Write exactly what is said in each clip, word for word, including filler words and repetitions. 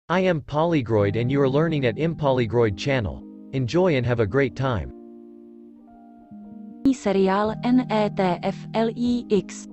I am Polygroid and you are learning at Impolygroid channel. Enjoy and have a great time. Seriál Netflix.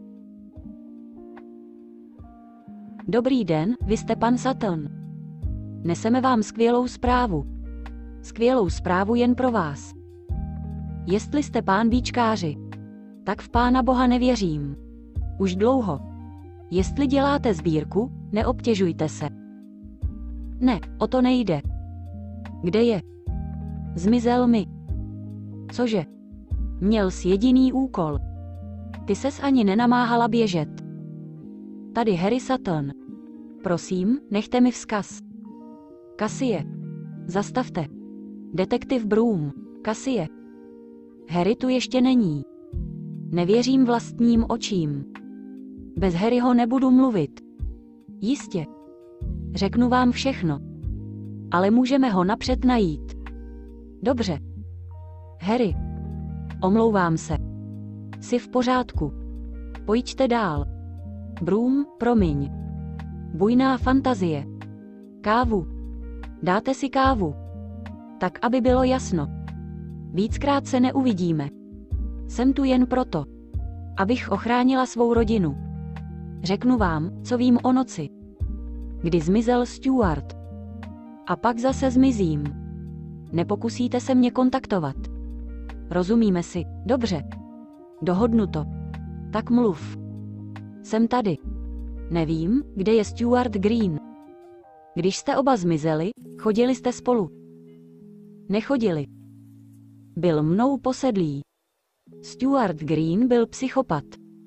Dobrý den, vy jste pan Sutton. Neseme vám skvělou zprávu. Skvělou zprávu jen pro vás. Jestli jste pán výčkáři, tak v Pána Boha nevěřím. Už dlouho. Jestli děláte sbírku, neobtěžujte se. Ne, o to nejde. Kde je? Zmizel mi. Cože? Měl jsi jediný úkol. Ty ses ani nenamáhala běžet. Tady Harry Sutton. Prosím, nechte mi vzkaz. Cassie. Zastavte. Detektiv Broom. Cassie. Harry tu ještě není. Nevěřím vlastním očím. Bez Harryho nebudu mluvit. Jistě. Řeknu vám všechno. Ale můžeme ho napřed najít. Dobře. Harry. Omlouvám se. Jsi v pořádku. Pojďte dál. Broom, promiň. Bujná fantazie. Kávu. Dáte si kávu. Tak, aby bylo jasno. Víckrát se neuvidíme. Jsem tu jen proto, abych ochránila svou rodinu. Řeknu vám, co vím o noci. Kdy zmizel Stuart. A pak zase zmizím. Nepokusíte se mě kontaktovat. Rozumíme si, dobře. Dohodnuto. Tak mluv. Jsem tady. Nevím, kde je Stuart Green. Když jste oba zmizeli, chodili jste spolu. Nechodili. Byl mnou posedlý. Stuart Green byl psychopat.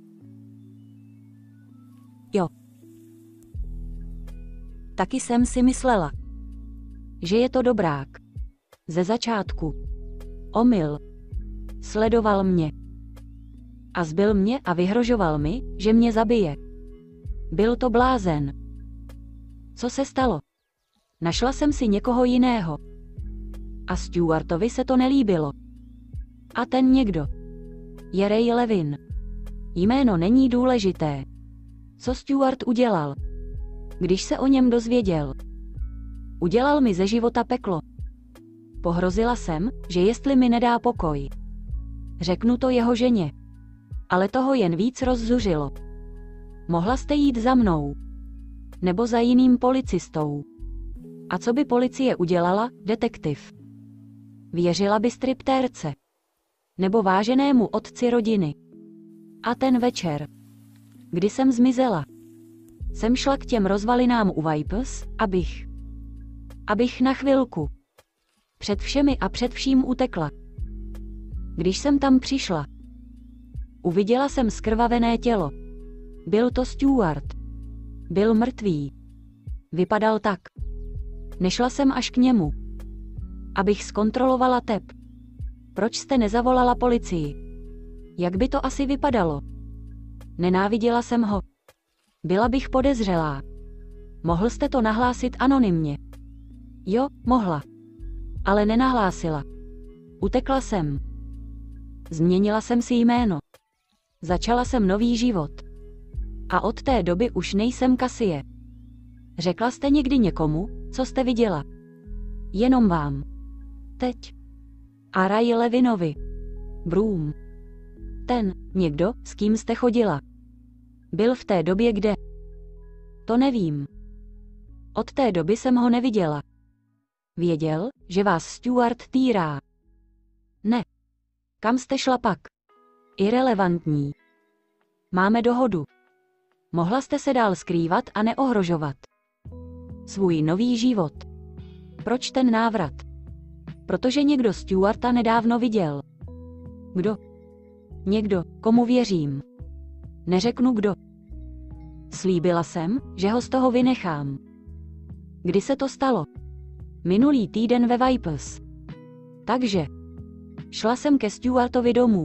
Jo. Taky jsem si myslela, že je to dobrák. Ze začátku. Omyl. Sledoval mě. A zbil mě a vyhrožoval mi, že mě zabije. Byl to blázen. Co se stalo? Našla jsem si někoho jiného. A Stuartovi se to nelíbilo. A ten někdo je Ray Levin. Jméno není důležité. Co Stuart udělal? Když se o něm dozvěděl. Udělal mi ze života peklo. Pohrozila jsem, že jestli mi nedá pokoj, řeknu to jeho ženě. Ale toho jen víc rozzuřilo. Mohla jste jít za mnou. Nebo za jiným policistou. A co by policie udělala, detektiv? Věřila by striptérce. Nebo váženému otci rodiny. A ten večer, kdy jsem zmizela, jsem šla k těm rozvalinám u Vipers, abych, abych na chvilku, před všemi a před vším utekla. Když jsem tam přišla, uviděla jsem skrvavené tělo. Byl to Stuart. Byl mrtvý. Vypadal tak. Nešla jsem až k němu, abych zkontrolovala tep. Proč jste nezavolala policii? Jak by to asi vypadalo? Nenáviděla jsem ho. Byla bych podezřelá. Mohl jste to nahlásit anonymně? Jo, mohla. Ale nenahlásila. Utekla jsem. Změnila jsem si jméno. Začala jsem nový život. A od té doby už nejsem Cassie. Řekla jste někdy někomu, co jste viděla? Jenom vám. Teď. A Ray Levinovi. Broom. Ten, někdo, s kým jste chodila. Byl v té době kde? To nevím. Od té doby jsem ho neviděla. Věděl, že vás Stuart týrá. Ne. Kam jste šla pak? Irelevantní. Máme dohodu. Mohla jste se dál skrývat a neohrožovat svůj nový život. Proč ten návrat? Protože někdo Stuarta nedávno viděl. Kdo? Někdo, komu věřím. Neřeknu kdo. Slíbila jsem, že ho z toho vynechám. Kdy se to stalo? Minulý týden ve Vipers. Takže. Šla jsem ke Stuartovi domů.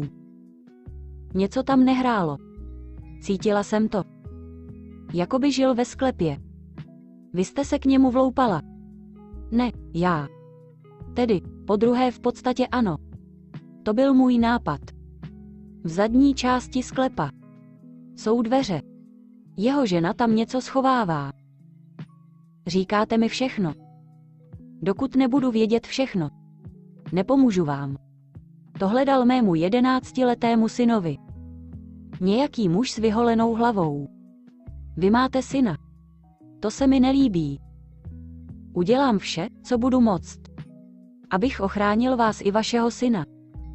Něco tam nehrálo. Cítila jsem to. Jakoby žil ve sklepě. Vy jste se k němu vloupala. Ne, já. Tedy, podruhé v podstatě ano. To byl můj nápad. V zadní části sklepa jsou dveře. Jeho žena tam něco schovává. Říkáte mi všechno. Dokud nebudu vědět všechno, nepomůžu vám. Tohle dal mému jedenáctiletému synovi. Nějaký muž s vyholenou hlavou. Vy máte syna. To se mi nelíbí. Udělám vše, co budu moct, abych ochránil vás i vašeho syna.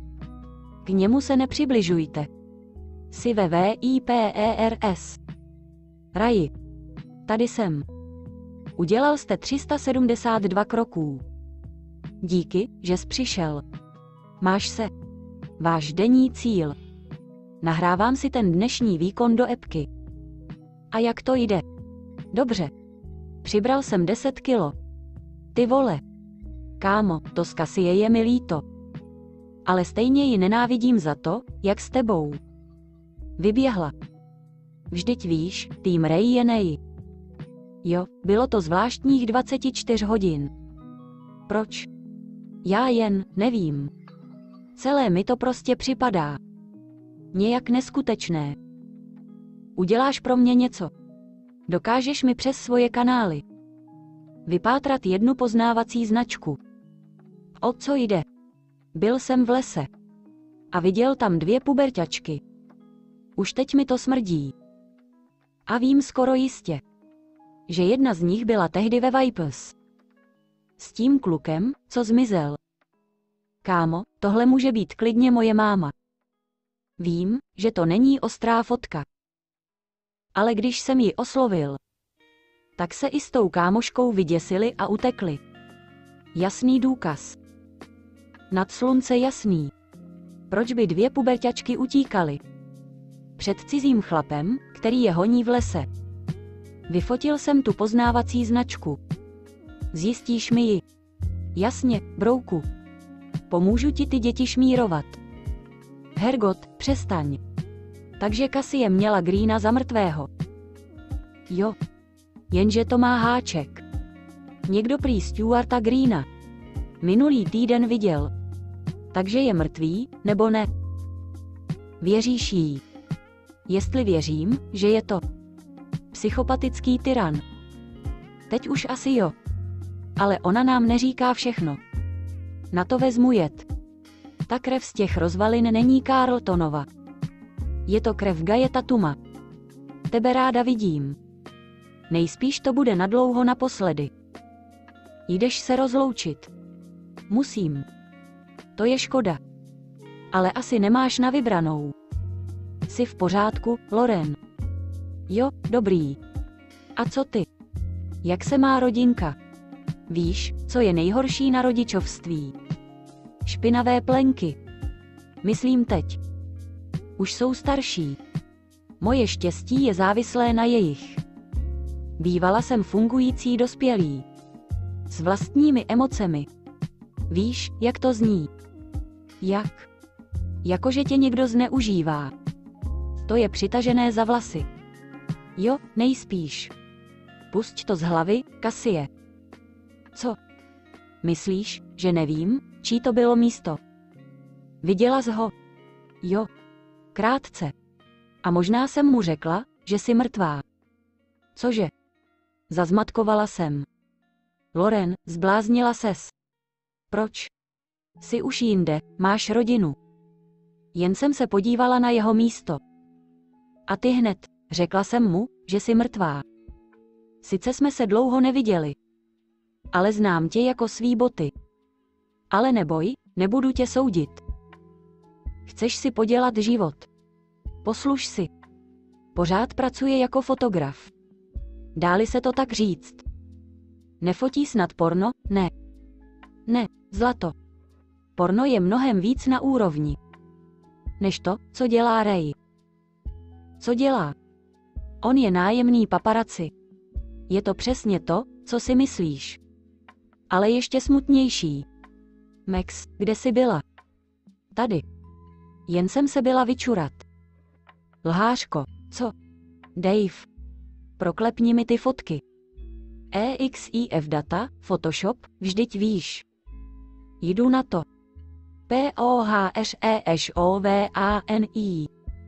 K němu se nepřibližujte. Jsi ve V I P E R S. Raji. Tady jsem. Udělal jste tři sta sedmdesát dva kroků. Díky, že jsi přišel. Máš se. Váš denní cíl. Nahrávám si ten dnešní výkon do epky. A jak to jde? Dobře. Přibral jsem deset kilo. Ty vole. Kámo, to z Kasie je mi líto. Ale stejně ji nenávidím za to, jak s tebou vyběhla. Vždyť víš, tým Ray je nej. Jo, bylo to zvláštních dvacet čtyři hodin. Proč? Já jen nevím. Celé mi to prostě připadá nějak neskutečné. Uděláš pro mě něco? Dokážeš mi přes svoje kanály vypátrat jednu poznávací značku? O co jde? Byl jsem v lese a viděl tam dvě puberťačky. Už teď mi to smrdí. A vím skoro jistě, že jedna z nich byla tehdy ve Vipers. S tím klukem, co zmizel. Kámo, tohle může být klidně moje máma. Vím, že to není ostrá fotka. Ale když jsem ji oslovil, tak se i s tou kámoškou vyděsili a utekli. Jasný důkaz. Nad slunce jasný. Proč by dvě puberťačky utíkaly? Před cizím chlapem, který je honí v lese. Vyfotil jsem tu poznávací značku. Zjistíš mi ji? Jasně, brouku. Pomůžu ti ty děti šmírovat. Hergot, přestaň. Takže Kasie měla Greena za mrtvého. Jo. Jenže to má háček. Někdo prý Stuarta Greena minulý týden viděl. Takže je mrtvý, nebo ne? Věříš jí? Jestli věřím, že je to psychopatický tyran. Teď už asi jo. Ale ona nám neříká všechno. Na to vezmu jed. Ta krev z těch rozvalin není Carltonova. Je to krev Gaye Tatuma. Tebe ráda vidím. Nejspíš to bude nadlouho naposledy. Jdeš se rozloučit. Musím. To je škoda. Ale asi nemáš na vybranou. Jsi v pořádku, Loren? Jo, dobrý. A co ty? Jak se má rodinka? Víš, co je nejhorší na rodičovství? Špinavé plenky. Myslím teď. Už jsou starší. Moje štěstí je závislé na jejich. Bývala jsem fungující dospělý. S vlastními emocemi. Víš, jak to zní? Jak? Jakože tě někdo zneužívá. To je přitažené za vlasy. Jo, nejspíš. Pusť to z hlavy, Kasie. Co? Myslíš, že nevím, čí to bylo místo? Viděla jsi ho? Jo. Krátce. A možná jsem mu řekla, že jsi mrtvá. Cože? Zazmatkovala jsem. Loren, zbláznila ses. Proč? Jsi už jinde, máš rodinu. Jen jsem se podívala na jeho místo. A ty hned, řekla jsem mu, že jsi mrtvá. Sice jsme se dlouho neviděli. Ale znám tě jako svý boty. Ale neboj, nebudu tě soudit. Chceš si podělat život. Posluš si. Pořád pracuje jako fotograf. Dá-li se to tak říct. Nefotí snad porno? Ne. Ne, zlato. Porno je mnohem víc na úrovni. Než to, co dělá Ray. Co dělá? On je nájemný paparaci. Je to přesně to, co si myslíš. Ale ještě smutnější. Max, kde jsi byla? Tady. Jen jsem se byla vyčurat. Lhářko, co? Dave. Proklepni mi ty fotky. E X I F data, Photoshop, vždyť víš. Jdu na to. P O H R E S O V A N I.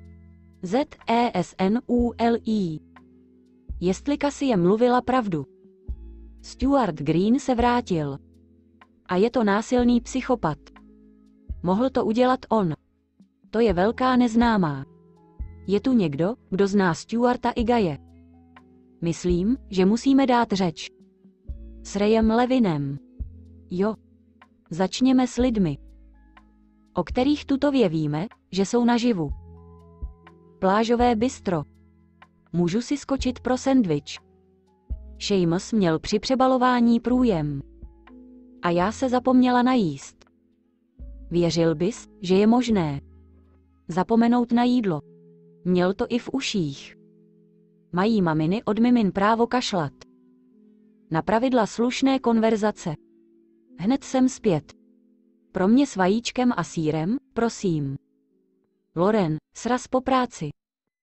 Z E S N U L I. Jestli Kasie mluvila pravdu. Stuart Green se vrátil. A je to násilný psychopat. Mohl to udělat on. To je velká neznámá. Je tu někdo, kdo zná Stuarta i Gaye. Myslím, že musíme dát řeč. S Rayem Levinem. Jo. Začněme s lidmi, o kterých tutově víme, že jsou naživu. Plážové bistro. Můžu si skočit pro sendvič. Seamus měl při přebalování průjem. A já se zapomněla najíst. Věřil bys, že je možné zapomenout na jídlo? Měl to i v uších. Mají maminy od mimin právo kašlat. Na pravidla slušné konverzace. Hned jsem zpět. Pro mě s vajíčkem a sýrem, prosím. Loren, sraz po práci.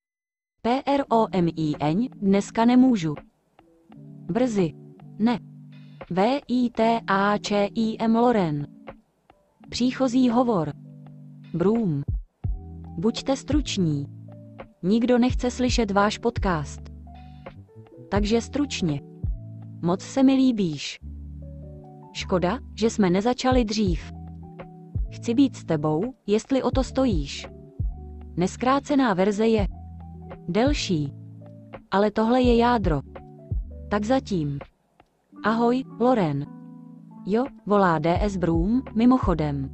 Promíň, dneska nemůžu. Brzy. Ne. Vítáčím Loren. Příchozí hovor. Broom. Buďte struční. Nikdo nechce slyšet váš podcast. Takže stručně. Moc se mi líbíš. Škoda, že jsme nezačali dřív. Chci být s tebou, jestli o to stojíš. Neskrácená verze je delší. Ale tohle je jádro. Tak zatím. Ahoj, Loren. Jo, volá D S Broom, mimochodem.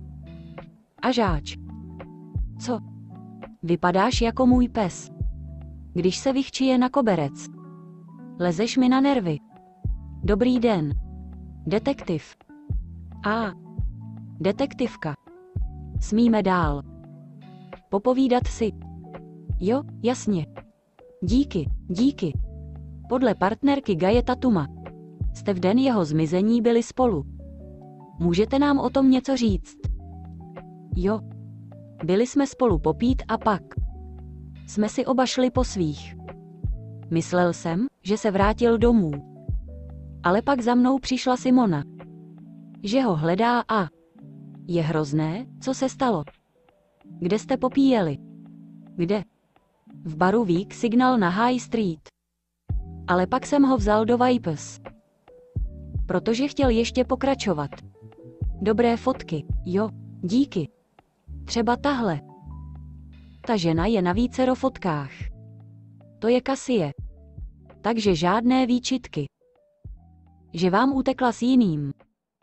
A žáč. Co? Vypadáš jako můj pes. Když se vychčije na koberec. Lezeš mi na nervy. Dobrý den. Detektiv. A. Detektivka. Smíme dál. Popovídat si. Jo, jasně. Díky, díky. Podle partnerky Gaye Tatuma jste v den jeho zmizení byli spolu. Můžete nám o tom něco říct? Jo. Byli jsme spolu popít a pak jsme si oba šli po svých. Myslel jsem, že se vrátil domů. Ale pak za mnou přišla Simona. Že ho hledá a je hrozné, co se stalo. Kde jste popíjeli? Kde? V baru Weak Signal na High Street. Ale pak jsem ho vzal do Vipers. Protože chtěl ještě pokračovat. Dobré fotky, jo, díky. Třeba tahle. Ta žena je na vícero fotkách. To je Cassie. Takže žádné výčitky. Že vám utekla s jiným.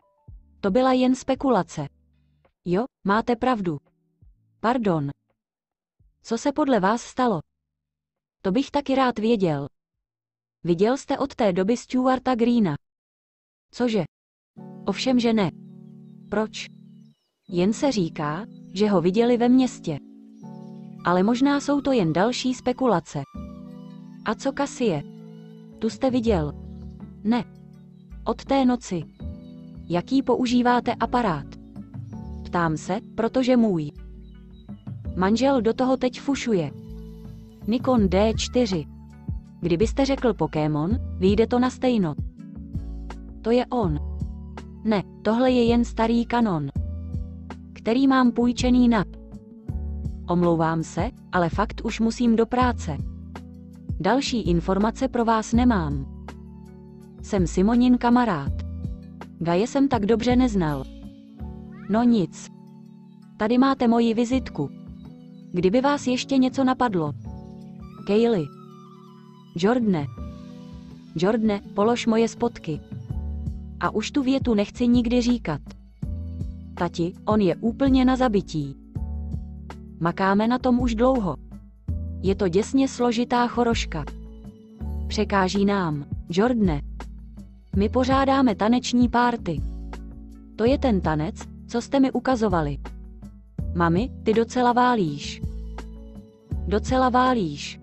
To byla jen spekulace. Jo, máte pravdu. Pardon. Co se podle vás stalo? To bych taky rád věděl. Viděl jste od té doby Stuarta Greena? Cože? Ovšem, že ne. Proč? Jen se říká, že ho viděli ve městě. Ale možná jsou to jen další spekulace. A co Cassie? Tu jste viděl? Ne. Od té noci. Jaký používáte aparát? Ptám se, protože můj manžel do toho teď fušuje. Nikon D čtyři. Kdybyste řekl Pokémon, vyjde to na stejno. To je on. Ne, tohle je jen starý Canon, který mám půjčený na. Omlouvám se, ale fakt už musím do práce. Další informace pro vás nemám. Jsem Simonin kamarád. Gaye jsem tak dobře neznal. No nic. Tady máte moji vizitku. Kdyby vás ještě něco napadlo. Kaylee. Jordane. Jordane, polož moje spotky. A už tu větu nechci nikdy říkat. Tati, on je úplně na zabití. Makáme na tom už dlouho. Je to děsně složitá choroška. Překáží nám, Jordane. My pořádáme taneční párty. To je ten tanec, co jste mi ukazovali. Mami, ty docela válíš. Docela válíš.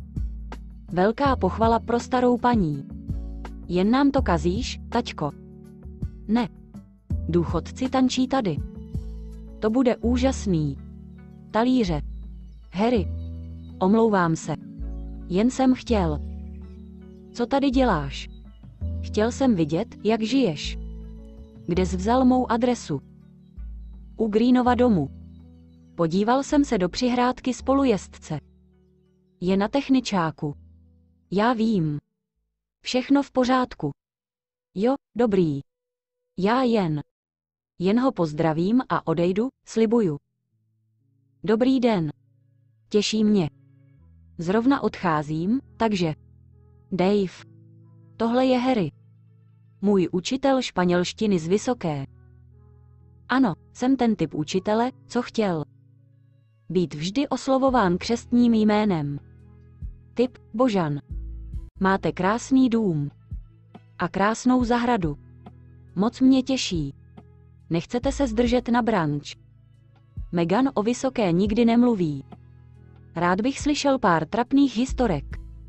Velká pochvala pro starou paní. Jen nám to kazíš, taťko. Ne. Důchodci tančí tady. To bude úžasný. Talíře. Harry. Omlouvám se. Jen jsem chtěl. Co tady děláš? Chtěl jsem vidět, jak žiješ. Kde jsi vzal mou adresu? U Greenova domu. Podíval jsem se do přihrádky spolujezdce. Je na techničáku. Já vím. Všechno v pořádku. Jo, dobrý. Já jen. Jen ho pozdravím a odejdu, slibuju. Dobrý den. Těší mě. Zrovna odcházím, takže. Dave. Tohle je Harry. Můj učitel španělštiny z Vysoké. Ano, jsem ten typ učitele, co chtěl. Být vždy oslovován křestním jménem. Typ Božan. Máte krásný dům. A krásnou zahradu. Moc mě těší. Nechcete se zdržet na brunch. Meghan o Vysoké nikdy nemluví. Rád bych slyšel pár trapných historek.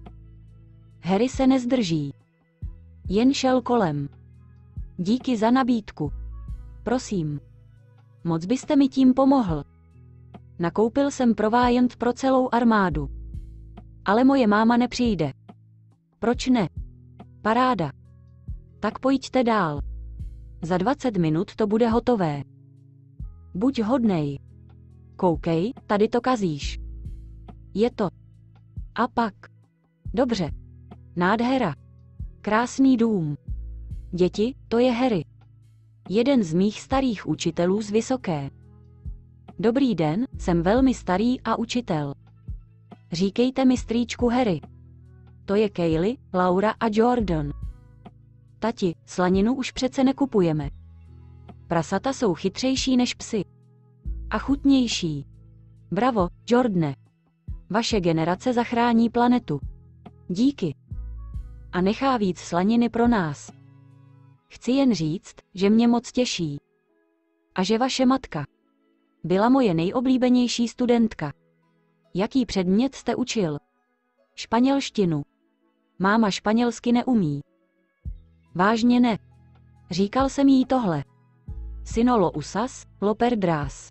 Harry se nezdrží. Jen šel kolem. Díky za nabídku. Prosím. Moc byste mi tím pomohl. Nakoupil jsem proviant pro celou armádu. Ale moje máma nepřijde. Proč ne? Paráda. Tak pojďte dál. Za dvacet minut to bude hotové. Buď hodnej. Koukej, tady to kazíš. Je to. A pak. Dobře. Nádhera. Krásný dům. Děti, to je Harry. Jeden z mých starých učitelů z Vysoké. Dobrý den, jsem velmi starý a učitel. Říkejte mi strýčku Harry. To je Kaylee, Laura a Jordan. Tati, slaninu už přece nekupujeme. Prasata jsou chytřejší než psy. A chutnější. Bravo, Jordane. Vaše generace zachrání planetu. Díky. A nechá víc slaniny pro nás. Chci jen říct, že mě moc těší. A že vaše matka byla moje nejoblíbenější studentka. Jaký předmět jste učil? Španělštinu. Máma španělsky neumí. Vážně ne. Říkal jsem jí tohle. Si no lo usas, lo perdrás.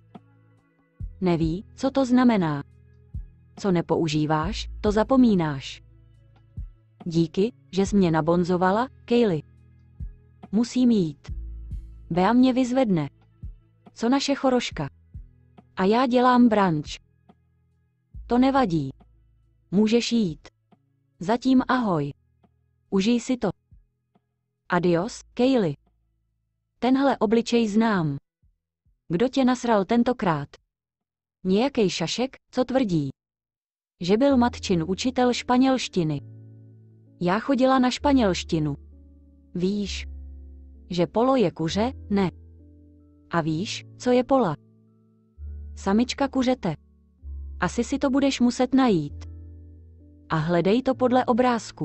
Neví, co to znamená. Co nepoužíváš, to zapomínáš. Díky, že jsi mě nabonzovala, Kaylee. Musím jít. Bea mě vyzvedne. Co naše choroška? A já dělám brunch. To nevadí. Můžeš jít. Zatím ahoj. Užij si to. Adios, Kaylee. Tenhle obličej znám. Kdo tě nasral tentokrát? Nějakej šašek, co tvrdí, že byl matčin učitel španělštiny. Já chodila na španělštinu. Víš, že polo je kuře, ne. A víš, co je pola? Samička kuřete. Asi si to budeš muset najít. A hledej to podle obrázku.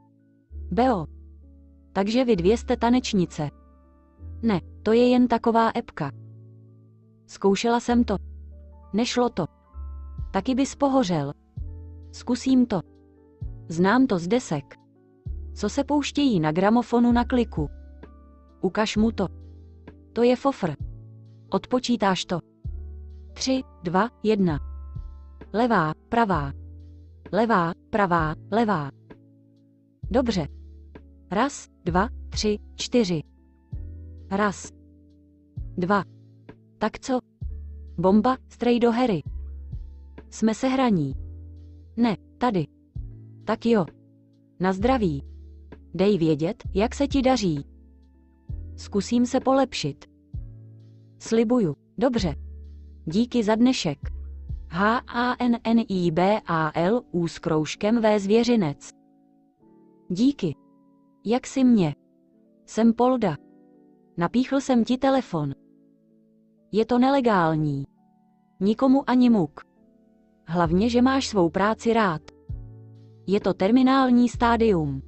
Beo. Takže vy dvě jste tanečnice. Ne, to je jen taková epka. Zkoušela jsem to. Nešlo to. Taky bys pohořel. Zkusím to. Znám to z desek. Co se pouštějí na gramofonu na kliku. Ukaž mu to. To je fofr. Odpočítáš to. Tři, dva, jedna. Levá, pravá. Levá, pravá, levá. Dobře. Raz, dva, tři, čtyři. Raz. Dva. Tak co? Bomba, strej do Harry. Jsme se hraní. Ne, tady. Tak jo. Na zdraví. Dej vědět, jak se ti daří. Zkusím se polepšit. Slibuju. Dobře. Díky za dnešek. H A N N I B A L U s kroužkem V zvěřinec. Díky. Jak si mě? Jsem Polda. Napíchl jsem ti telefon. Je to nelegální. Nikomu ani muk. Hlavně, že máš svou práci rád. Je to terminální stádium.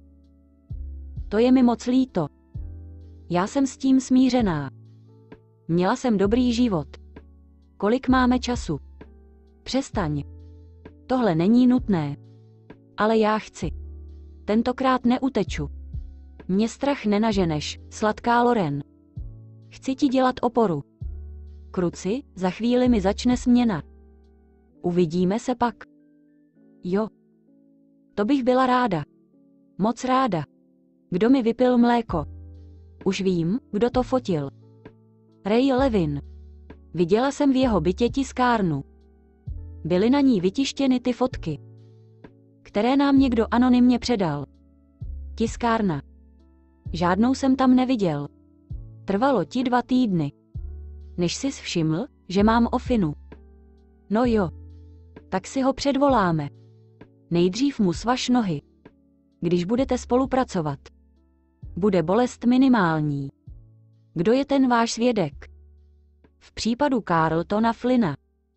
To je mi moc líto. Já jsem s tím smířená. Měla jsem dobrý život. Kolik máme času? Přestaň. Tohle není nutné. Ale já chci. Tentokrát neuteču. Mě strach nenaženeš, sladká Loren. Chci ti dělat oporu. Kruci, za chvíli mi začne směna. Uvidíme se pak. Jo. To bych byla ráda. Moc ráda. Kdo mi vypil mléko? Už vím, kdo to fotil. Ray Levin. Viděla jsem v jeho bytě tiskárnu. Byly na ní vytištěny ty fotky, které nám někdo anonymně předal. Tiskárna. Žádnou jsem tam neviděl. Trvalo ti dva týdny. Než sis všiml, že mám ofinu. No jo. Tak si ho předvoláme. Nejdřív mu svaž nohy. Když budete spolupracovat. Bude bolest minimální. Kdo je ten váš svědek? V případu Carltona Flynna.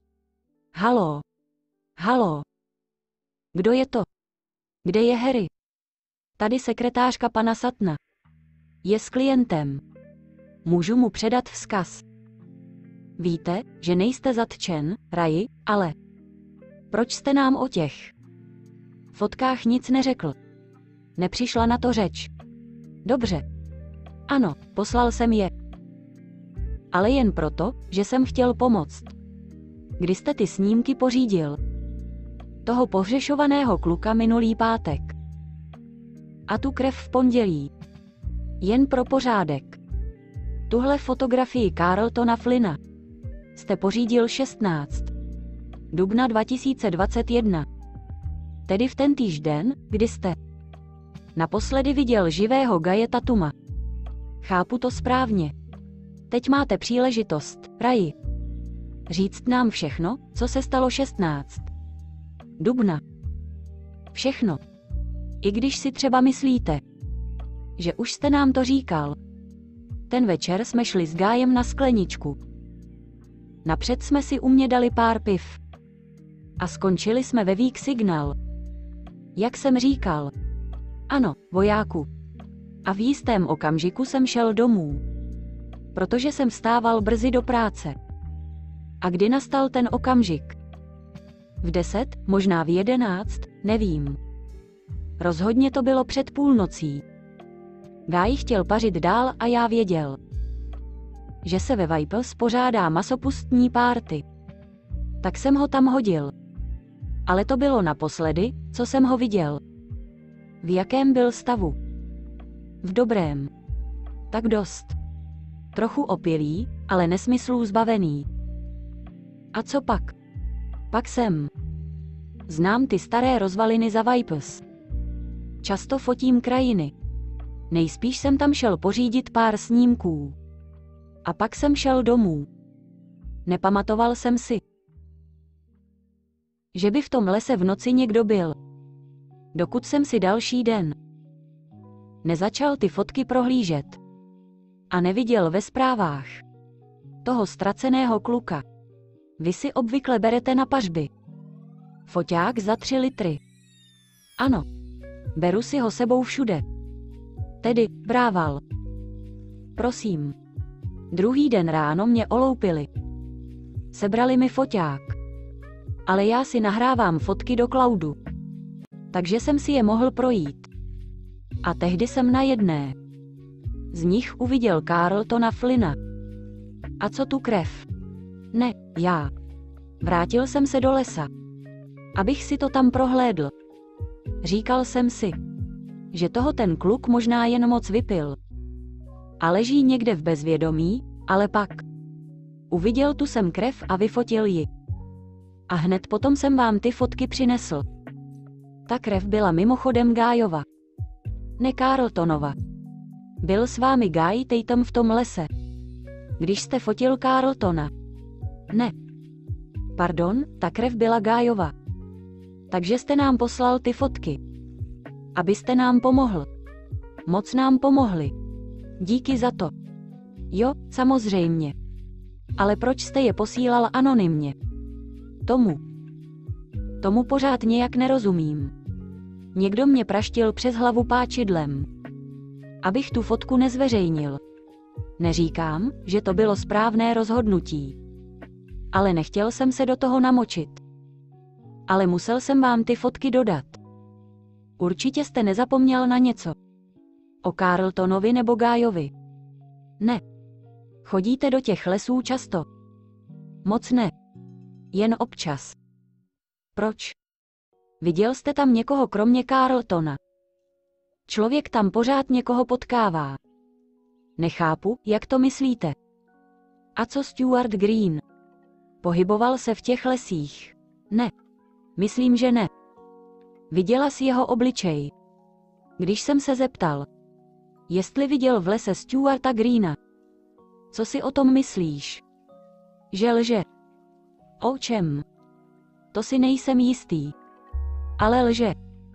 Haló. Haló. Kdo je to? Kde je Harry? Tady sekretářka pana Suttona. Je s klientem. Můžu mu předat vzkaz. Víte, že nejste zatčen, Rayi, ale... Proč jste nám o těch fotkách nic neřekl? Nepřišla na to řeč. Dobře. Ano, poslal jsem je. Ale jen proto, že jsem chtěl pomoct. Kdy jste ty snímky pořídil? Toho pohřešovaného kluka minulý pátek. A tu krev v pondělí. Jen pro pořádek. Tuhle fotografii Carltona Flynna jste pořídil šestnáctého dubna dva tisíce dvacet jedna. Tedy v tentýž den, kdy jste naposledy viděl živého Gaye Tatuma. Chápu to správně. Teď máte příležitost, Rayi, říct nám všechno, co se stalo šestnáctého dubna. Všechno. I když si třeba myslíte, že už jste nám to říkal. Ten večer jsme šli s Guyem na skleničku. Napřed jsme si u mě dali pár piv. A skončili jsme ve Weak Signal. Jak jsem říkal. Ano, vojáku. A v jistém okamžiku jsem šel domů. Protože jsem vstával brzy do práce. A kdy nastal ten okamžik? V deset, možná v jedenáct, nevím. Rozhodně to bylo před půlnocí. Guy chtěl pařit dál a já věděl, že se ve Vipers pořádá masopustní párty. Tak jsem ho tam hodil. Ale to bylo naposledy, co jsem ho viděl. V jakém byl stavu? V dobrém. Tak dost. Trochu opilý, ale nesmyslů zbavený. A co pak? Pak jsem. Znám ty staré rozvaliny za Vipers. Často fotím krajiny. Nejspíš jsem tam šel pořídit pár snímků. A pak jsem šel domů. Nepamatoval jsem si, že by v tom lese v noci někdo byl. Dokud jsem si další den nezačal ty fotky prohlížet. A neviděl ve zprávách toho ztraceného kluka. Vy si obvykle berete na pařby foťák za tři litry. Ano. Beru si ho sebou všude. Tedy, brával. Prosím. Druhý den ráno mě oloupili. Sebrali mi foťák. Ale já si nahrávám fotky do cloudu. Takže jsem si je mohl projít. A tehdy jsem na jedné z nich uviděl Carltona Flynna. A co tu krev? Ne, já. Vrátil jsem se do lesa. Abych si to tam prohlédl. Říkal jsem si, že toho ten kluk možná jen moc vypil. A leží někde v bezvědomí, ale pak uviděl tu sem krev a vyfotil ji. A hned potom jsem vám ty fotky přinesl. Ta krev byla mimochodem Guyova. Ne Carltonova. Byl s vámi Guy Tatum v tom lese, když jste fotil Carltona. Ne. Pardon, ta krev byla Guyova. Takže jste nám poslal ty fotky. Abyste nám pomohl. Moc nám pomohli. Díky za to. Jo, samozřejmě. Ale proč jste je posílal anonymně? Tomu. Tomu pořád nějak nerozumím. Někdo mě praštil přes hlavu páčidlem. Abych tu fotku nezveřejnil. Neříkám, že to bylo správné rozhodnutí. Ale nechtěl jsem se do toho namočit. Ale musel jsem vám ty fotky dodat. Určitě jste nezapomněl na něco. O Carltonovi nebo Guyovi? Ne. Chodíte do těch lesů často? Moc ne. Jen občas. Proč? Viděl jste tam někoho kromě Carltona? Člověk tam pořád někoho potkává. Nechápu, jak to myslíte. A co Stuart Green? Pohyboval se v těch lesích? Ne. Myslím, že ne. Viděla jsi jeho obličej? Když jsem se zeptal, Jestli viděl v lese Stuarta Greena. Co si o tom myslíš? Že lže. O čem? To si nejsem jistý. Ale lže.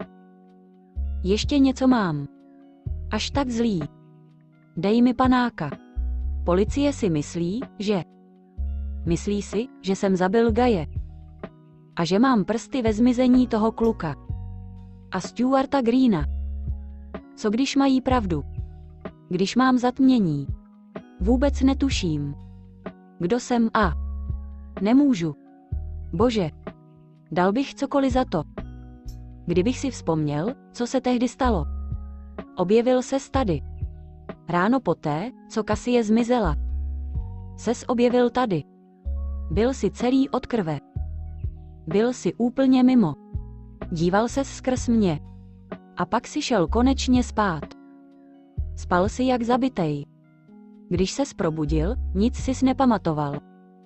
Ještě něco mám. Až tak zlý. Dej mi panáka. Policie si myslí, že... Myslí si, že jsem zabil Gaye. A že mám prsty ve zmizení toho kluka. A Stuarta Greena. Co když mají pravdu? Když mám zatmění. Vůbec netuším. Kdo jsem a... Nemůžu. Bože. Dal bych cokoliv za to. Kdybych si vzpomněl, co se tehdy stalo. Objevil ses tady. Ráno poté, co Cassie zmizela. Ses objevil tady. Byl si celý od krve. Byl si úplně mimo. Díval ses skrz mě. A pak si šel konečně spát. Spal si jak zabitej. Když ses probudil, nic sis nepamatoval.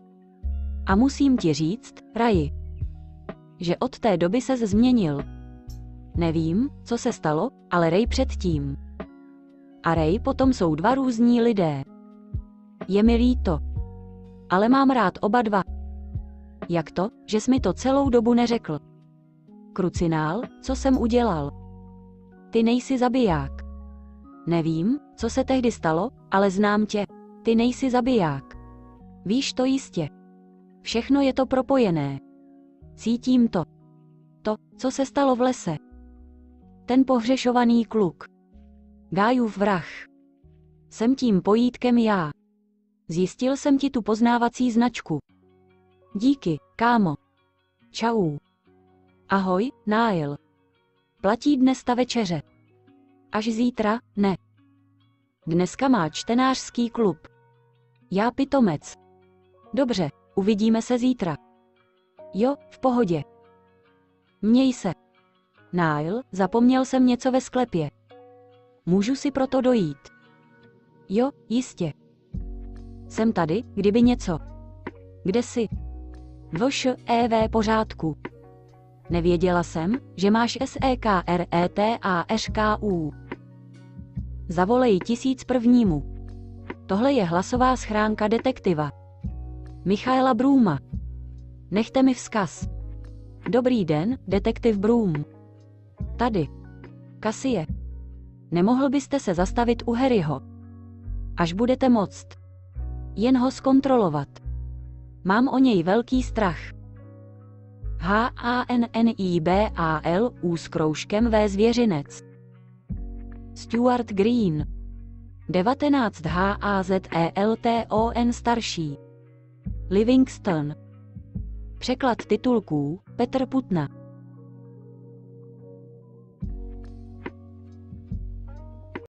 A musím ti říct, Rayi, že od té doby ses změnil. Nevím, co se stalo, ale Ray předtím. A Ray potom jsou dva různí lidé. Je mi líto. Ale mám rád oba dva. Jak to, že jsi mi to celou dobu neřekl? Krucinál, co jsem udělal? Ty nejsi zabiják. Nevím, co se tehdy stalo, ale znám tě. Ty nejsi zabiják. Víš to jistě. Všechno je to propojené. Cítím to. To, co se stalo v lese. Ten pohřešovaný kluk. Guyův vrah. Jsem tím pojítkem já. Zjistil jsem ti tu poznávací značku. Díky, kámo. Čau. Ahoj, Niall. Platí dnes ta večeře. Až zítra, ne. Dneska má čtenářský klub. Já pitomec. Dobře, uvidíme se zítra. Jo, v pohodě. Měj se. Niall, zapomněl jsem něco ve sklepě. Můžu si proto dojít? Jo, jistě. Jsem tady, kdyby něco. Kde jsi? V š é vé pořádku. Nevěděla jsem, že máš S E K R E T A Š K U. Zavolej tisíc prvnímu. Tohle je hlasová schránka detektiva. Michaela Brooma. Nechte mi vzkaz. Dobrý den, detektiv Broom. Tady. Cassie. Nemohl byste se zastavit u Harryho? Až budete moct. Jen ho zkontrolovat. Mám o něj velký strach. H A N N I B A L U s kroužkem V zvěřinec. Stuart Green. devatenáct H A Z E L T O N starší. Livingston. Překlad titulků Petr Putna.